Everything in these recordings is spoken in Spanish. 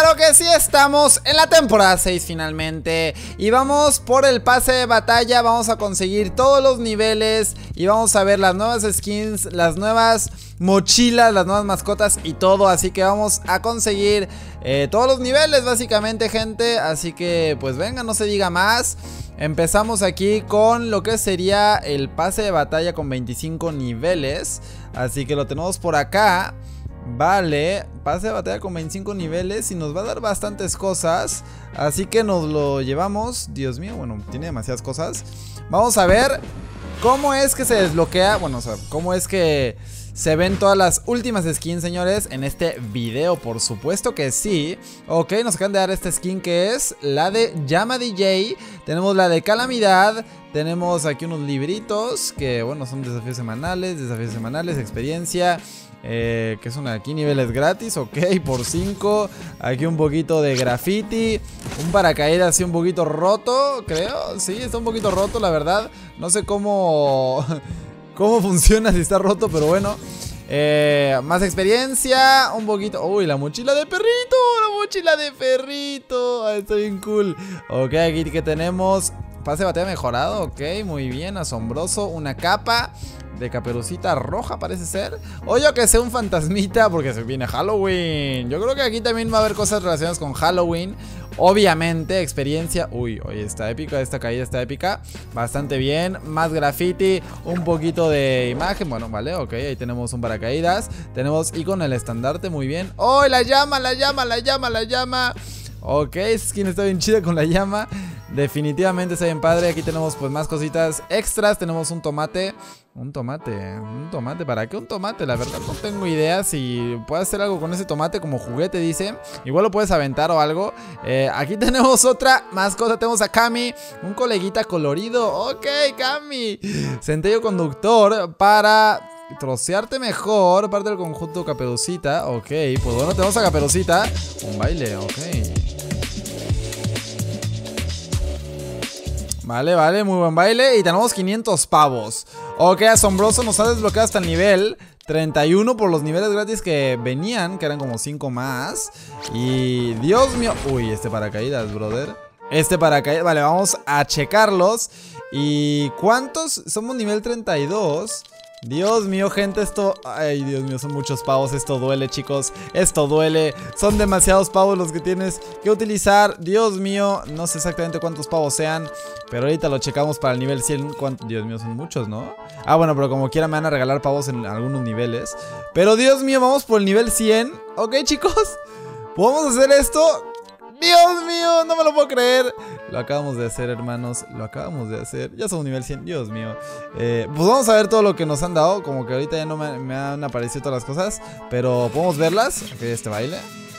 Claro que sí, estamos en la temporada 6 finalmente. Y vamos por el pase de batalla. Vamos a conseguir todos los niveles. Y vamos a ver las nuevas skins, las nuevas mochilas, las nuevas mascotas y todo. Así que vamos a conseguir todos los niveles básicamente, gente. Así que pues venga, no se diga más. Empezamos aquí con lo que sería el pase de batalla con 25 niveles. Así que lo tenemos por acá. Vale, pase de batalla con 25 niveles y nos va a dar bastantes cosas. Así que nos lo llevamos. Dios mío, bueno, tiene demasiadas cosas. Vamos a ver cómo es que se desbloquea. Bueno, o sea, cómo es que se ven todas las últimas skins, señores, en este video, por supuesto que sí. Ok, nos acaban de dar esta skin que es la de Llama DJ. Tenemos la de Calamidad. Tenemos aquí unos libritos que, bueno, son desafíos semanales, experiencia. Que son aquí niveles gratis, ok, por 5. Aquí un poquito de graffiti. Un paracaídas así un poquito roto, creo. Sí, está un poquito roto, la verdad. No sé cómo funciona si está roto, pero bueno. Más experiencia, un poquito. Uy, la mochila de perrito. La mochila de perrito. Está bien cool. Ok, aquí que tenemos pase de batalla mejorado, ok, muy bien, asombroso. Una capa de Caperucita Roja parece ser. O yo que sé, un fantasmita, porque se viene Halloween. Yo creo que aquí también va a haber cosas relacionadas con Halloween. Obviamente, experiencia. Uy, oye, está épica, esta caída está épica. Bastante bien, más graffiti. Un poquito de imagen, bueno, vale, ok. Ahí tenemos un paracaídas. Tenemos icono el estandarte, muy bien. ¡Oh, la llama, la llama, la llama, la llama! Ok, esa skin está bien chida con la llama. Definitivamente está bien padre. Aquí tenemos pues más cositas extras. Tenemos un tomate. Un tomate, ¿para qué un tomate? La verdad no tengo idea si puedes hacer algo con ese tomate como juguete, dice. Igual lo puedes aventar o algo. Aquí tenemos otra mascota, tenemos a Cami, un coleguita colorido. Ok, Cami. Centello conductor para trocearte mejor, parte del conjunto Caperucita. Ok, pues bueno, tenemos a Caperucita. Un baile, ok. Vale, vale, muy buen baile. Y tenemos 500 pavos. Ok, asombroso, nos ha desbloqueado hasta el nivel 31 por los niveles gratis que venían, que eran como 5 más. Y Dios mío. Uy, este paracaídas, brother. Este paracaídas, vale, vamos a checarlos. ¿Y cuántos? Somos nivel 32. Dios mío, gente, esto... Ay, Dios mío, son muchos pavos. Esto duele, chicos. Esto duele. Son demasiados pavos los que tienes que utilizar. Dios mío, no sé exactamente cuántos pavos sean, pero ahorita lo checamos para el nivel 100. Dios mío, son muchos, ¿no? Ah, bueno, pero como quiera me van a regalar pavos en algunos niveles. Pero Dios mío, vamos por el nivel 100. Ok, chicos, ¿podemos hacer esto? Dios mío, no me lo puedo creer. Lo acabamos de hacer, hermanos. Lo acabamos de hacer. Ya somos nivel 100, Dios mío. Pues vamos a ver todo lo que nos han dado. Como que ahorita ya no me han aparecido todas las cosas, pero podemos verlas. Ok, este baile.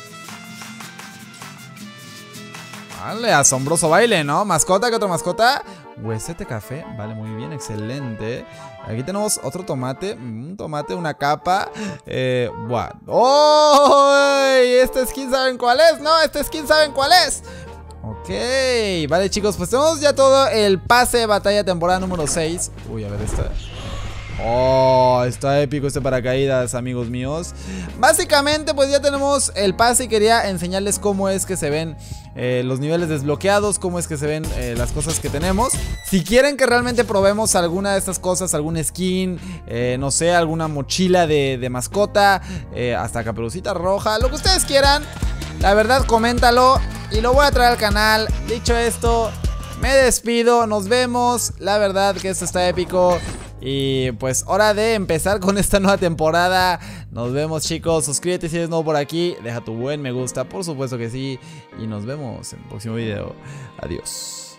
Vale, asombroso baile, ¿no? Mascota, ¿qué otra mascota? Huesete café, vale, muy bien, excelente. Aquí tenemos otro tomate. Un tomate, una capa. Buah. ¡Oh! Este skin saben cuál es, ¿no? Este skin saben cuál es. Ok, vale, chicos, pues tenemos ya todo el pase de batalla temporada número 6. Uy, a ver esta. Oh, está épico este paracaídas, amigos míos. Básicamente pues ya tenemos el pase y quería enseñarles cómo es que se ven los niveles desbloqueados, cómo es que se ven las cosas que tenemos. Si quieren que realmente probemos alguna de estas cosas, algún skin, no sé, alguna mochila de mascota, hasta Caperucita Roja, lo que ustedes quieran, la verdad coméntalo y lo voy a traer al canal. Dicho esto, me despido, nos vemos. La verdad que esto está épico. Y pues hora de empezar con esta nueva temporada. Nos vemos, chicos, suscríbete si eres nuevo por aquí. Deja tu buen me gusta, por supuesto que sí. Y nos vemos en el próximo video. Adiós.